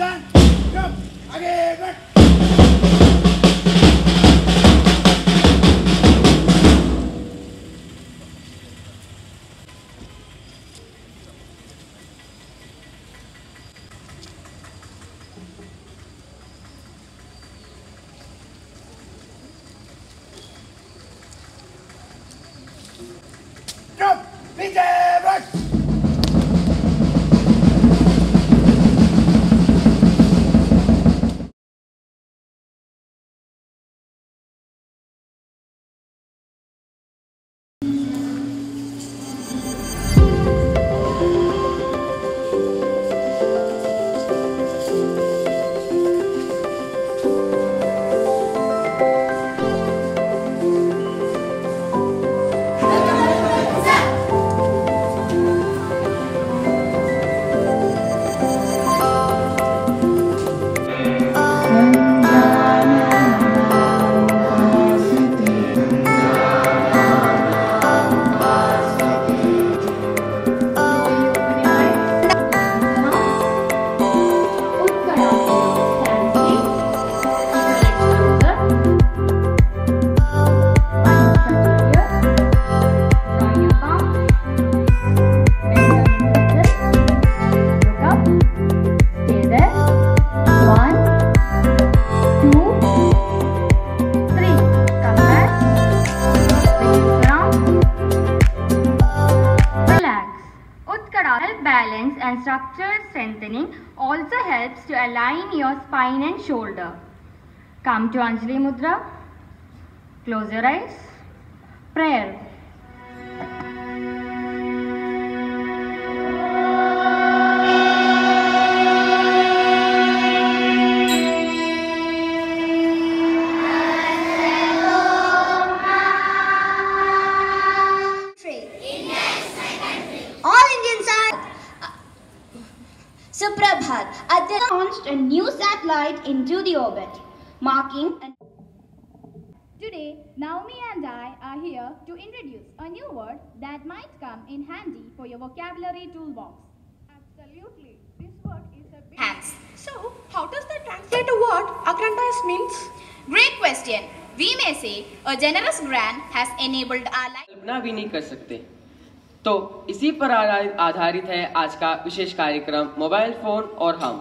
सावधान, चुप, आगे बढ़। चुप, पीछे बढ़। Balance and structure strengthening also helps to align your spine and shoulder. Come to Anjali Mudra. Close your eyes. Prayer. Suprabhat, Aditya launched a new satellite into the orbit, marking Today, Naomi and I are here to introduce a new word that might come in handy for your vocabulary toolbox. Absolutely. This word is a big... hands. So, how does that translate to what Agrandize means? Great question. We may say a generous grant has enabled our life. कल्पना भी नहीं कर सकते। तो इसी पर आधारित है आज का विशेष कार्यक्रम मोबाइल फोन और हम।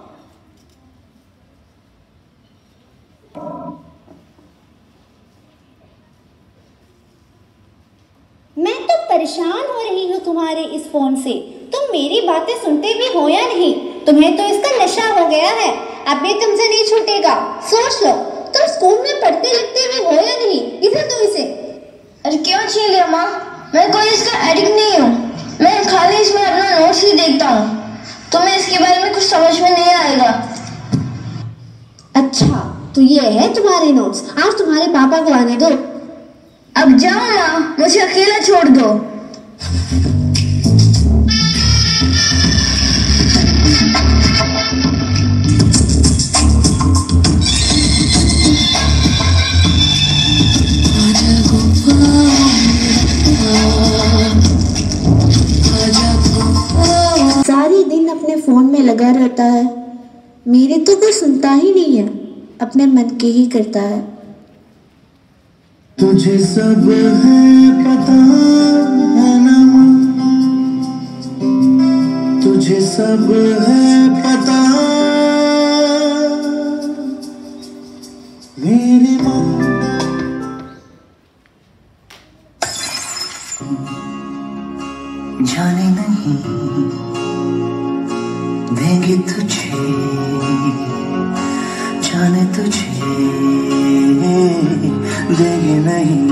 मैं तो परेशान हो रही हूँ तुम्हारे इस फोन से। तुम मेरी बातें सुनते भी हो या नहीं? तुम्हें तो इसका नशा हो गया है, अब भी तुमसे नहीं छूटेगा। सोच लो, तुम स्कूल में पढ़ते लिखते भी हो या नहीं? इधर दो इसे। अरे क्यों छीन लिया माँ? मैं कोई इसका एडिक्ट नहीं हूँ, मैं खाली इसमें अपना नोट्स ही देखता हूँ। तुम्हें इसके बारे में कुछ समझ में नहीं आएगा। अच्छा, तो ये है तुम्हारे नोट्स। आज तुम्हारे पापा को आने दो। अब जाओ माँ, मुझे अकेला छोड़ दो। सारी दिन अपने फोन में लगा रहता है, मेरे तो कोई सुनता ही नहीं है, अपने मन के ही करता है। तुझे सब है पता है ना, तुझे सब है पता मेरी माँ। जाने नहीं देंगे तुझे, जाने तुझे देंगे नहीं।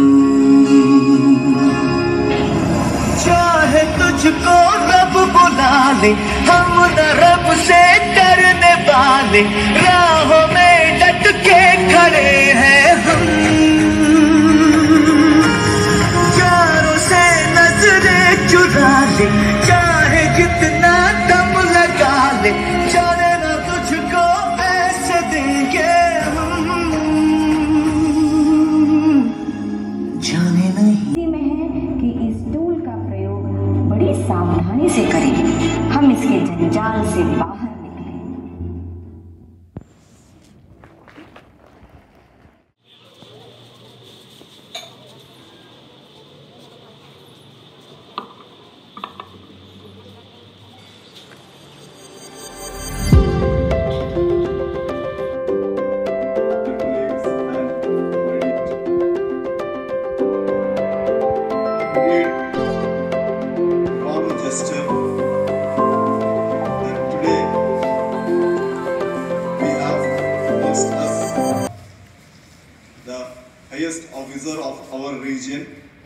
चाहे तुझको रब बुला ले, हम न रब से डरने वाले, राहों में डट के खड़े हैं हम। चारों से नजरें चुरा ले, चाहे जितना दम लगा ले, जाने ना तुझको ऐसे देंगे हम। जाने नहीं में है कि इस टूल का प्रयोग बड़ी सावधानी से करें, हम इसके जंजाल से बाहर निकलें। Minister. And today we have amongst us the highest officer of our region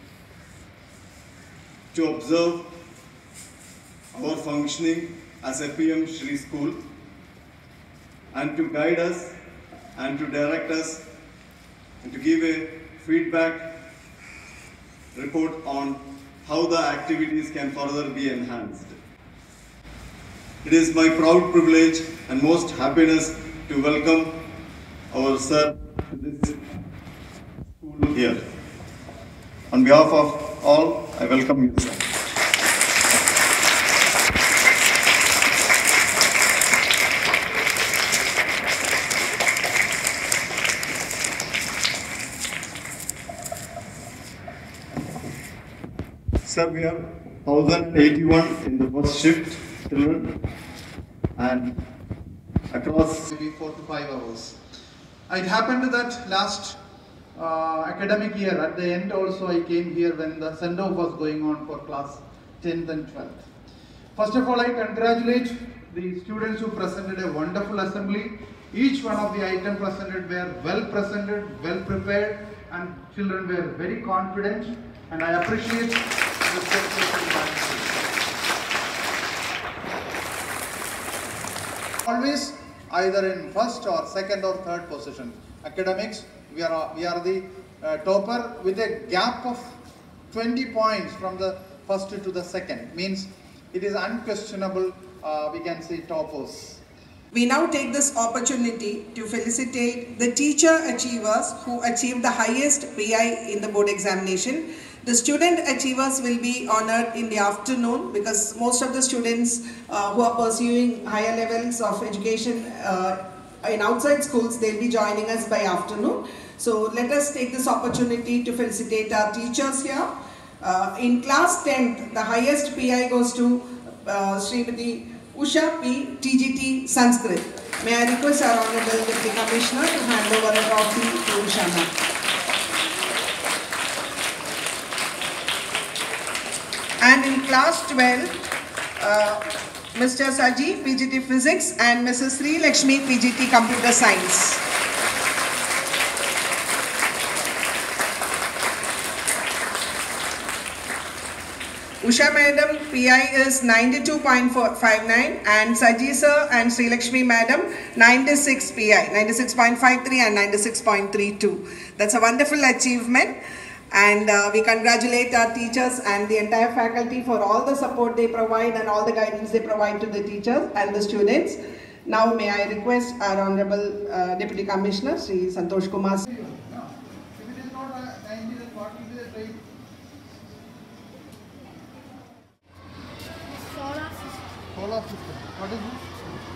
to observe our functioning as a PM Shri School and to guide us and to direct us and to give a feedback report on how the activities can further be enhanced. It is my proud privilege and most happiness to welcome our sir to this school here. On behalf of all, I welcome you, sir. Sir, we have 1,081 in the first shift children and across maybe 4 to 5 hours. It happened that last academic year, at the end also I came here when the send-off was going on for class 10th and 12th. First of all, I congratulate the students who presented a wonderful assembly. Each one of the items presented were well presented, well prepared, and children were very confident, and I appreciate always either in first or second or third position. Academics, we are the topper with a gap of 20 points from the first to the second. Means it is unquestionable, we can say toppers. We now take this opportunity to felicitate the teacher achievers who achieved the highest PI in the board examination. The student achievers will be honored in the afternoon because most of the students who are pursuing higher levels of education in outside schools, they'll be joining us by afternoon. So let us take this opportunity to felicitate our teachers here. In class 10th, the highest PI goes to Srimati Usha P. TGT Sanskrit. May I request our Honorable Deputy Commissioner to hand over a trophy to Usha ma'am. And in class 12, Mr. Saji, PGT Physics, and Mrs. Sri Lakshmi, PGT Computer Science. Usha Madam, PI is 92.59 and Saji Sir and Sri Lakshmi Madam, 96 PI, 96.53 and 96.32. That's a wonderful achievement. And we congratulate our teachers and the entire faculty for all the support they provide and all the guidance they provide to the teachers and the students. Now may I request our Honorable Deputy Commissioner, Sri Santosh Kumar. If it is not 90, then what will be the rate? Solar system. What is it?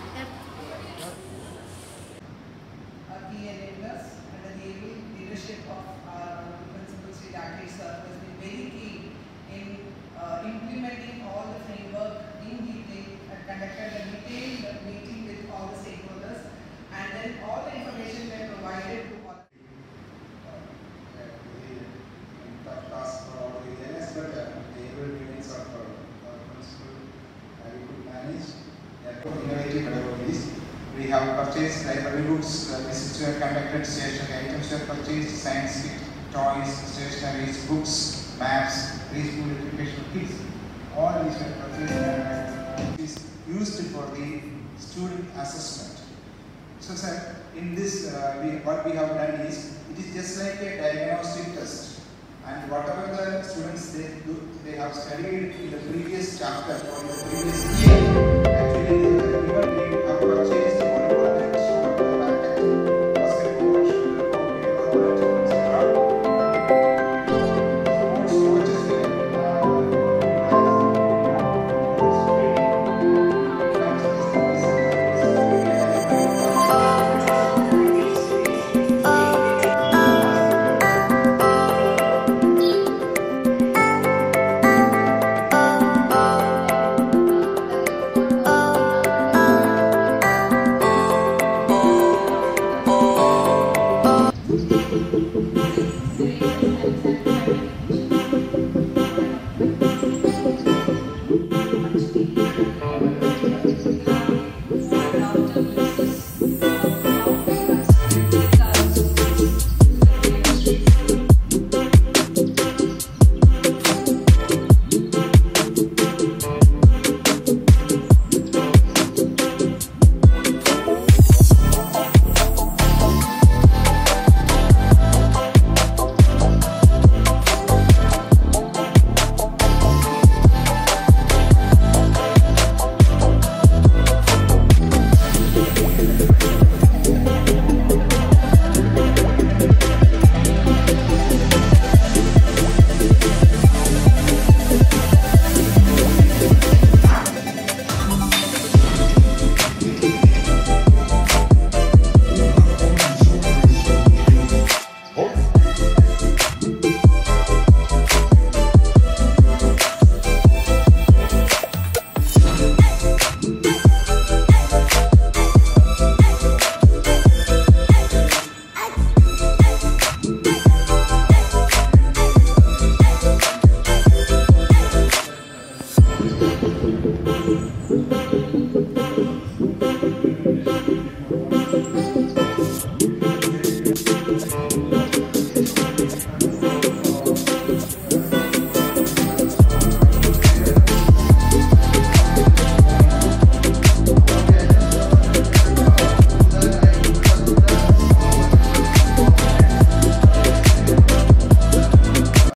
Our key enablers and the leadership of our Principal Sri Rakesh Sir has been very keen in implementing all the framework in detail and conducted a detailed meeting with all the stakeholders, and then all the information were provided to all. Task for all the areas, but the able units of principal we could manage. Innovative pedagogies. We have purchased library books, visits were conducted, stationery items were purchased, science kit, toys, stationeries, books, maps, preschool educational kits. All these were purchased and is used for the student assessment. So sir, in this what we have done is, it is just like a diagnostic test. And whatever the students they have studied in the previous chapter or in the previous year, actually even we have purchased one